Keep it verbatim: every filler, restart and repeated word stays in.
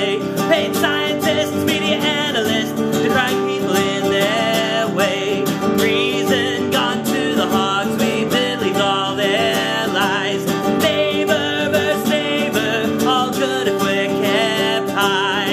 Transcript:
way. Paid scientists, media analysts, decrying people in their way. Reason gone to the hogs, we believed all their lies. Neighbor versus neighbor, all good if we're kept high.